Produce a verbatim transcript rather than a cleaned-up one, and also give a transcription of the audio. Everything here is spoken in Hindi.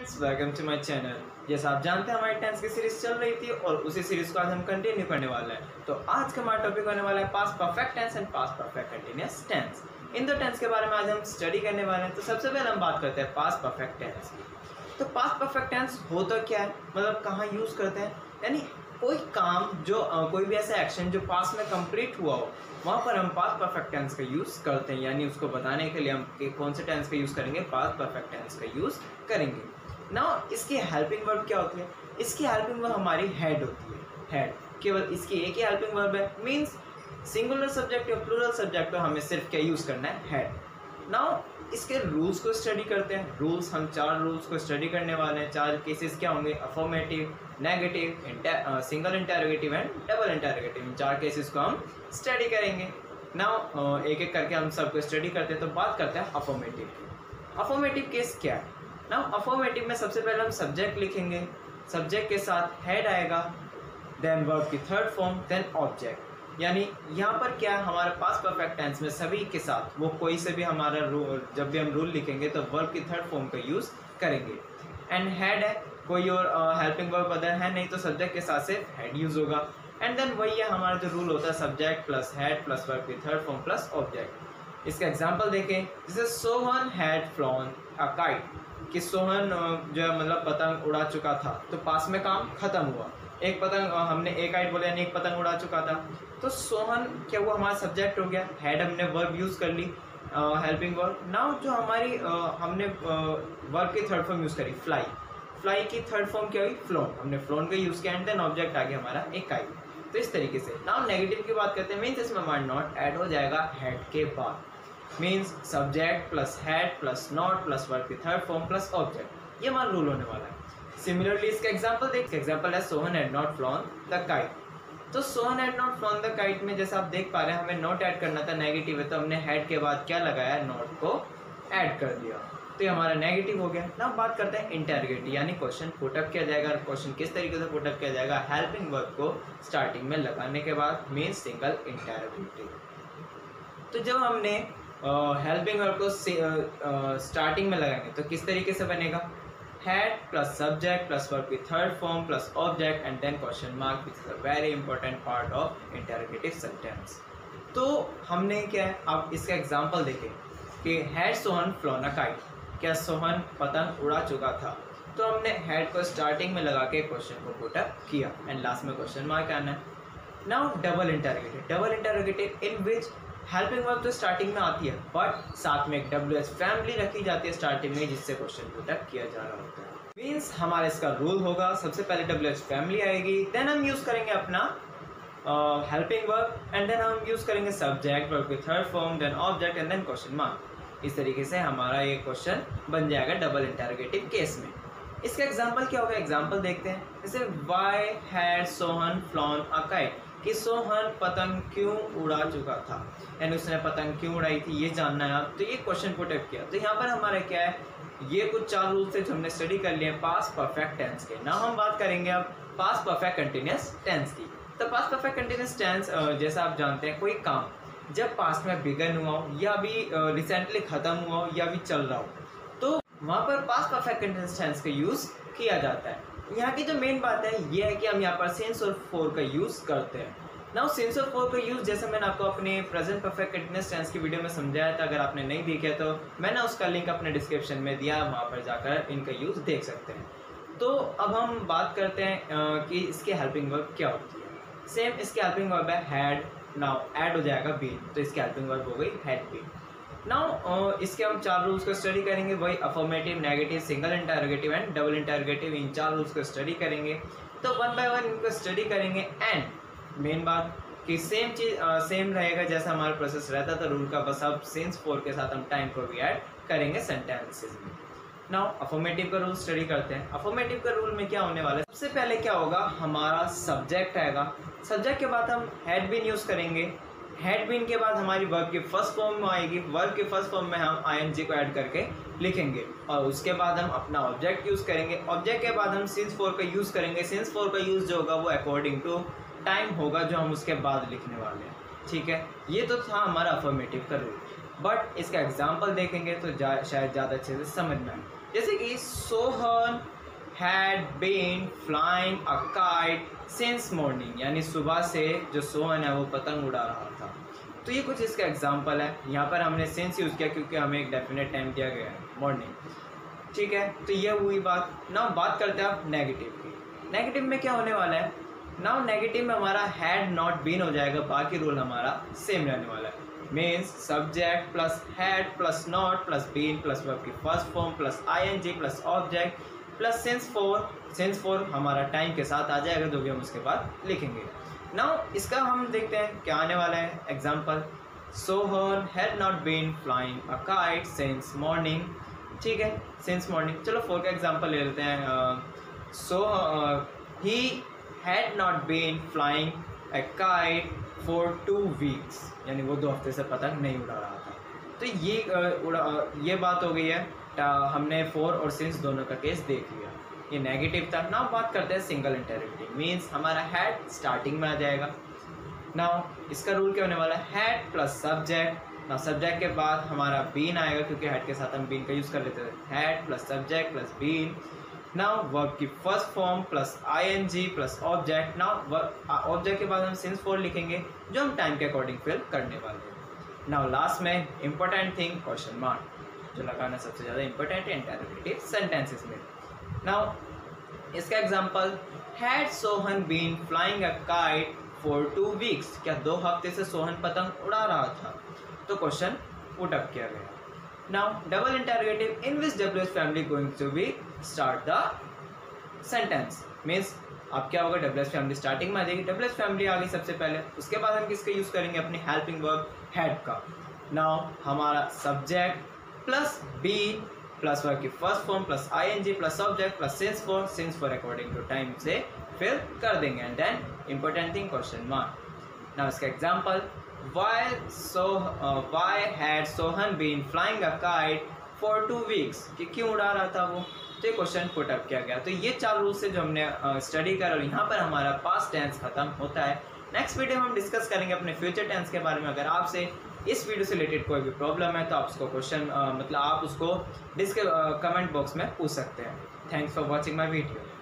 Friends, welcome to my channel. जैसा आप जानते हैं हमारी टेंस की सीरीज चल रही थी और उसी सीरीज को आज हम कंटिन्यू करने वाले हैं। तो आज का हमारा टॉपिक होने वाला है past perfect tense and past perfect continuous tense. इन दो टेंस के बारे में आज हम स्टडी करने वाले हैं। तो सबसे पहले हम बात करते हैं पास्ट परफेक्ट टेंस की। तो पास्ट परफेक्ट टेंस होता क्या है, मतलब कहाँ यूज करते हैं, यानी कोई काम जो uh, कोई भी ऐसा एक्शन जो पास्ट में कंप्लीट हुआ हो वहाँ पर हम पास्ट परफेक्ट टेंस का यूज़ करते हैं। यानी उसको बताने के लिए हम कि कौन से टेंस का यूज़ करेंगे, पास्ट परफेक्ट टेंस का यूज़ करेंगे। ना इसकी हेल्पिंग वर्ब क्या होती है, इसकी हेल्पिंग वर्ब हमारी हेड होती है। हेड केवल इसकी एक ही हेल्पिंग वर्ब है, मीन्स सिंगुलर सब्जेक्ट या प्लूरल सब्जेक्ट को हमें सिर्फ क्या यूज़ करना है, हेड। नाउ इसके रूल्स को स्टडी करते हैं। रूल्स हम चार रूल्स को स्टडी करने वाले हैं। चार केसेस क्या होंगे, affirmative, negative, single interrogative and double interrogative. इन चार केसेस को हम स्टडी करेंगे। नाउ एक एक करके हम सबको स्टडी करते हैं। तो बात करते हैं अफर्मेटिव की। अफर्मेटिव केस क्या है। नाउ अफर्मेटिव में सबसे पहले हम सब्जेक्ट लिखेंगे, सब्जेक्ट के साथ हेड आएगा, देन वर्ब की थर्ड फॉर्म, देन ऑब्जेक्ट। यानी यहाँ पर क्या है, हमारे पास परफेक्ट टेंस में सभी के साथ वो कोई से भी हमारा रूल, जब भी हम रूल लिखेंगे तो वर्ब की थर्ड फॉर्म का यूज़ करेंगे। एंड हेड है, कोई और हेल्पिंग वर्ब अदर है नहीं, तो सब्जेक्ट के साथ से हेड यूज़ होगा। एंड देन वही है हमारा जो रूल होता है, subject plus had plus verb की थर्ड फॉर्म प्लस ऑब्जेक्ट। इसका एग्जाम्पल देखें, जैसे Sohan had flown a kite, कि सोहन जो है मतलब पतंग उड़ा चुका था, तो पास में काम खत्म हुआ। एक पतंग हमने एक काइट बोला यानी एक पतंग उड़ा चुका था, तो सोहन क्या हुआ, हमारा सब्जेक्ट हो गया। हेड हमने वर्ब यूज़ कर ली, हेल्पिंग वर्ब। नाउ जो हमारी uh, हमने वर्ब की थर्ड फॉर्म यूज़ करी, फ्लाई। फ्लाई की थर्ड फॉर्म क्या हुई, फ्लोन। हमने फ्लोन का यूज़ किया एंड देन ऑब्जेक्ट आ गया हमारा एक काइट। तो इस तरीके से। नाउ नेगेटिव की बात करते हैं, मीन्स इसमें हमारा नॉट ऐड हो जाएगा हेड के बाद। Means subject plus had plus not plus verb की थर्ड फॉर्म प्लस ऑब्जेक्ट, ये हमारा रूल होने वाला है। सिमिलरली इसका एग्जांपल देख, एग्जांपल है Sohan had not flown the kite. तो Sohan had not flown the kite में जैसा आप देख पा रहे हैं हमें नॉट ऐड करना था, नेगेटिव है, तो हमने हेड के बाद क्या लगाया, नॉट को ऐड कर दिया, तो ये हमारा नेगेटिव हो गया। ना बात करते हैं इंटरोगेटिव, यानी क्वेश्चन पुटअप किया जाएगा। क्वेश्चन किस तरीके से पुटअप किया जाएगा, हेल्पिंग वर्ब को स्टार्टिंग में लगाने के बाद, मीन सिंगल इंटरोगेटिव। तो जब हमने हेल्पिंग वर्ब को स्टार्टिंग में लगाएंगे तो किस तरीके से बनेगा, had plus subject plus verb की third form plus object and then question mark, which is a very important part of interrogative sentence. तो हमने क्या है, अब इसका एग्जांपल देखें कि had Sohan flown a kite, क्या सोहन पतंग उड़ा चुका था, तो हमने हेड को स्टार्टिंग में लगा के क्वेश्चन को पुटअप किया एंड लास्ट में क्वेश्चन मार्क आना है। Now double interrogative, double interrogative in which helping verb तो स्टार्टिंग में आती है बट साथ में एक डब्ल्यू एच फैमिली रखी जाती है स्टार्टिंग में, जिससे क्वेश्चन पुटअप किया जा रहा होता है। मीन्स हमारा इसका रूल होगा, सबसे पहले डब्ल्यू एच फैमिली आएगी, देन हम यूज़ करेंगे अपना हेल्पिंग वर्ब एंड देन हम यूज़ करेंगे सब्जेक्ट, वर्ब की third form, then object and then question mark. इस तरीके से हमारा ये क्वेश्चन बन जाएगा डबल इंटरोगेटिव केस में। इसका एग्जाम्पल क्या होगा, एग्जाम्पल देखते हैं। जैसे why had Sohan flown a kite, कि सोहन पतंग क्यों उड़ा चुका था, यानी उसने पतंग क्यों उड़ाई थी ये जानना है आप, तो ये क्वेश्चन पुटअप किया। तो यहाँ पर हमारा क्या है, ये कुछ चार रूल्स थे जो हमने स्टडी कर लिए पास्ट परफेक्ट टेंस के। ना हम बात करेंगे अब पास्ट परफेक्ट कंटिन्यूअस टेंस की। तो पास्ट परफेक्ट कंटिन्यूअस टेंस जैसा आप जानते हैं, कोई काम जब पास्ट में बिगन हुआ हो या अभी रिसेंटली ख़त्म हुआ हो या अभी चल रहा हो, तो वहाँ पर पास्ट परफेक्ट कंटिन्यूअस टेंस का यूज़ किया जाता है। यहाँ की जो मेन बात है ये है कि हम यहाँ पर सिंस और फॉर का यूज़ करते हैं। नाउ सिंस और फॉर का यूज़ जैसे मैंने आपको अपने प्रेजेंट परफेक्ट कंटिन्यूअस टेंस की वीडियो में समझाया था, अगर आपने नहीं देखा तो मैंने उसका लिंक अपने डिस्क्रिप्शन में दिया, वहाँ पर जाकर इनका यूज़ देख सकते हैं। तो अब हम बात करते हैं कि इसके हेल्पिंग वर्ब क्या होती है। सेम इसके हेल्पिंग वर्ब है हैड, नाउ ऐड हो जाएगा बीन, तो इसकी हेल्पिंग वर्ब हो गई हैड बीन। नाउ इसके हम चार रूल्स को स्टडी करेंगे, वही affirmative, negative, single interrogative and double interrogative. इन चार रूल्स को स्टडी करेंगे, तो वन बाय वन इनको स्टडी करेंगे। एंड मेन बात कि सेम चीज़ सेम रहेगा जैसा हमारा प्रोसेस रहता था रूल का, बस अब सिंस फोर के साथ हम टाइम को भी ऐड करेंगे सेंटेंसेस में। नाउ अफर्मेटिव का रूल स्टडी करते हैं। अफर्मेटिव का रूल में क्या होने वाला है, सबसे पहले क्या होगा, हमारा सब्जेक्ट आएगा, सब्जेक्ट के बाद हम हैड बीन यूज़ करेंगे, हेड बीन के बाद हमारी वर्ब की फर्स्ट फॉर्म में आएगी, वर्ब के फर्स्ट फॉर्म में हम आईएनजी को ऐड करके लिखेंगे और उसके बाद हम अपना ऑब्जेक्ट यूज़ करेंगे। ऑब्जेक्ट के बाद हम सिंस फोर का यूज़ करेंगे। सिंस फोर का यूज़ जो होगा वो अकॉर्डिंग टू टाइम होगा जो हम उसके बाद लिखने वाले हैं, ठीक है। ये तो था हमारा अफर्मेटिव का रूल, बट इसका एग्जाम्पल देखेंगे तो जा, शायद ज़्यादा अच्छे से समझ में आए। जैसे कि Sohan had been flying a kite since morning, यानी सुबह से जो सोहन है वो पतंग उड़ा रहा था। तो ये कुछ इसका एग्जाम्पल है। यहाँ पर हमने सिंस यूज़ किया क्योंकि हमें एक डेफिनेट टाइम दिया गया है, मॉर्निंग, ठीक है। तो ये हुई बात। नाउ बात करते हैं आप नेगेटिव की। नेगेटिव में क्या होने वाला है? नाउ नेगेटिव में हमारा हैड नॉट बीन हो जाएगा, बाकी रूल हमारा सेम रहने वाला है। Means subject plus had plus not plus been plus verb की first form plus I N G plus object plus since for. Since for हमारा टाइम के साथ आ जाएगा, जो भी हम उसके बाद लिखेंगे। नाउ इसका हम देखते हैं क्या आने वाला है। Example, Sohan had not been flying a kite since morning, ठीक है, सिंस मॉर्निंग। चलो फोर का एग्जाम्पल ले लेते हैं। So he had not been flying a kite for two weeks, यानी वो दो हफ्ते से पतंग नहीं उड़ा रहा था। तो ये uh, उड़ा uh, ये बात हो गई है। uh, हमने फोर और सिंस दोनों का केस देख लिया। ये नेगेटिव था। नाउ बात करते हैं सिंगल इंटरोगेटिव। मीन्स हमारा हैड स्टार्टिंग में आ जाएगा। नाउ इसका रूल क्या होने वाला है? Had plus subject. Now subject के बाद हमारा बीन आएगा, क्योंकि हैड के साथ हम बीन का यूज़ कर लेते थे। Had plus subject plus been. Now verb की first form plus I N G plus object. Now object के बाद हम सिंस फोर लिखेंगे, जो हम टाइम के अकॉर्डिंग फिल करने वाले हैं। नाउ लास्ट में इंपॉर्टेंट थिंग क्वेश्चन मार्क, जो लगाना सबसे ज़्यादा इंपॉर्टेंट है इंटरोगेटिव सेंटेंसेस में। नाउ इसका example, had Sohan been flying a kite for two weeks, क्या दो हफ्ते से सोहन पतंग उड़ा रहा था? तो क्वेश्चन पुट अप किया गया। Now double interrogative, in which W H family going to be start the sentence. Means अब क्या होगा? डब्ल्यू एच फैमिली स्टार्टिंग में आ जाएगी। डब्ल्यू एच फैमिली आ गई सबसे पहले, उसके बाद हम किसका यूज़ करेंगे? अपनी हेल्पिंग वर्ब हैड का। नाउ हमारा subject plus been plus verb की first form plus I N G plus object plus since for. Since for according to time से फिल कर देंगे। And then important thing question mark. Now इसका example, why so why had Sohan been flying a kite for two weeks, कि क्यों उड़ा रहा था वो? तो ये क्वेश्चन पुट अप किया गया। तो ये चार रूल से जो हमने स्टडी uh, कर, और यहाँ पर हमारा पास्ट टेंस खत्म होता है। नेक्स्ट वीडियो में हम डिस्कस करेंगे अपने फ्यूचर टेंस के बारे में। अगर आपसे इस वीडियो से रिलेटेड कोई भी प्रॉब्लम है तो आप उसको क्वेश्चन मतलब आप उसको डिस्क कमेंट बॉक्स में पूछ सकते हैं। Thanks for watching my video.